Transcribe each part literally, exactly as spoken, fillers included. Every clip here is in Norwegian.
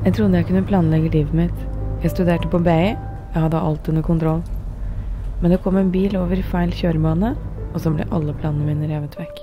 Jeg trodde jeg kunne planlegge livet mitt. Jeg studerte på B I, jeg hadde alt under kontroll. Men det kom en bil over i feil kjørebane, og så ble alle planene mine revet vekk.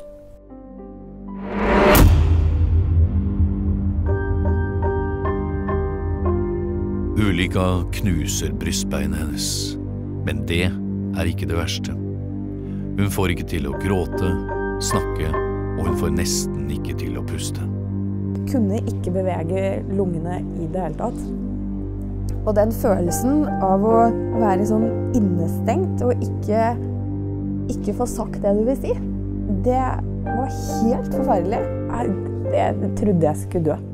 Ulykka knuser brystbeinet hennes, men det er ikke det verste. Hun får ikke til å gråte, snakke, og hun får nesten ikke til å puste. Jeg kunne ikke bevege lungene i det hele tatt. Og den følelsen av å være sånn innestengt og ikke, ikke få sagt det du vil si, det var helt forferdelig. Jeg, jeg trodde jeg skulle dø.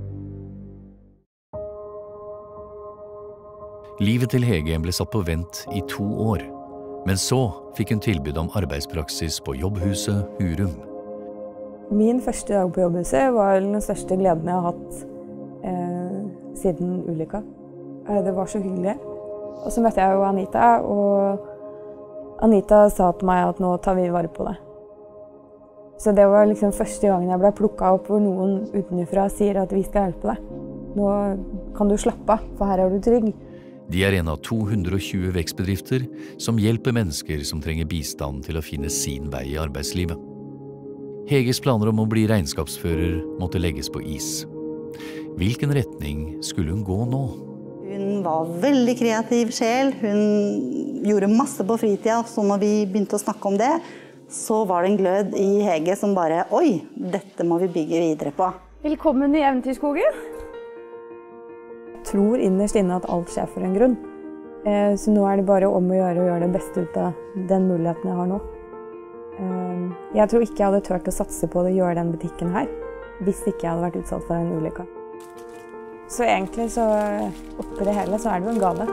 Livet til Hege ble satt på vent i to år, men så fikk hun tilbud om arbeidspraksis på Jobbhuset Hurum. Min første dag på Jobbhuset var den største gleden jeg har hatt eh, siden ulykka. Det var så hyggelig. Og så møtte jeg jo Anita, og Anita sa til meg at nå tar vi vare på det. Så det var liksom første gangen jeg ble plukket opp hvor noen utenfra sier at vi skal hjelpe deg. Nå kan du slappe av, for her er du trygg. De er en av to hundre og tjue vekstbedrifter som hjelper mennesker som trenger bistand til å finne sin vei i arbeidslivet. Heges planer om å bli regnskapsfører måtte legges på is. Hvilken retning skulle hun gå nå? Hun var veldig kreativ sjel, hun gjorde masse på fritida, så når vi begynte å snakke om det, så var det en glød i Hege som bare, oi, dette må vi bygge videre på. Velkommen i Eventyrskogen! Jeg tror innerst inne at alt skjer for en grunn. Så nå er det bare om å gjøre og gjøre det beste ut av den muligheten jeg har nå. Jeg tror ikke jeg hadde tørt å satse på å gjøre den butikken her, hvis ikke jeg hadde vært utsatt for en ulykka. Så egentlig så oppi det hele så er det jo en gave.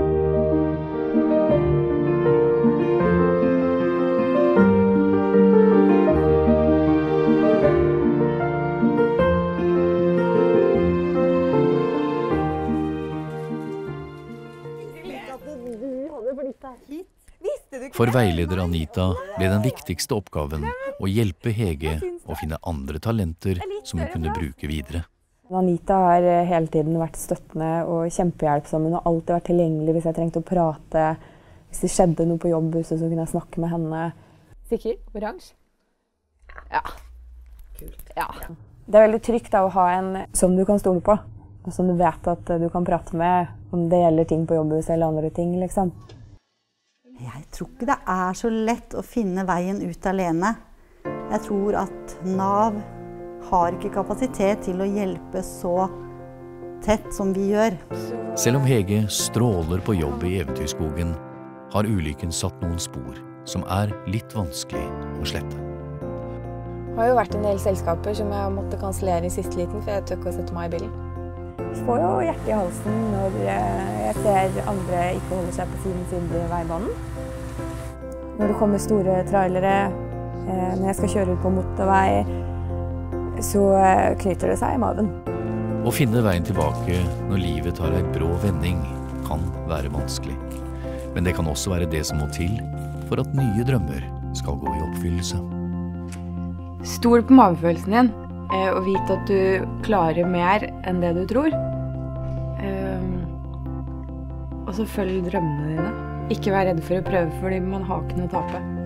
For veileder Anita ble den viktigste oppgaven å hjelpe Hege å finne andre talenter som hun kunne bruke videre. Anita har hele tiden vært støttende og kjempehjelpsom. Hun har alltid vært tilgjengelig hvis jeg trengte å prate. Hvis det skjedde noe på Jobbhuset, så kunne jeg snakke med henne. Sikker? Oransje? Ja. Kult. Ja. Det er veldig trygt da, å ha en som du kan stole på, og som du vet at du kan prate med om det gjelder ting på Jobbhuset eller andre ting, liksom. Jeg tror ikke det er så lett å finne veien ut alene. Jeg tror at Nav har ikke kapasitet til å hjelpe så tett som vi gjør. Selv om Hege stråler på jobb i Eventyrskogen, har ulykken satt noen spor som er litt vanskelig å slette. Det har jo vært en del selskaper som jeg måtte kansellere i siste liten, for jeg tør ikke å sette meg i bilen. Jeg får jo hjertet i halsen når jeg ser andre ikke holder seg på sin side i veibanen. Når det kommer store trailere, når jeg skal kjøre ut på motorvei, så knyter det seg i maven. Å finne veien tilbake når livet tar en brå vending kan være vanskelig. Men det kan også være det som må til for at nye drømmer skal gå i oppfyllelse. Stol på magefølelsen din, og vite at du klarer mer enn det du tror. Og så følg drømmene dine. Ikke vær redd for å prøve, fordi man har ikke noe å tape.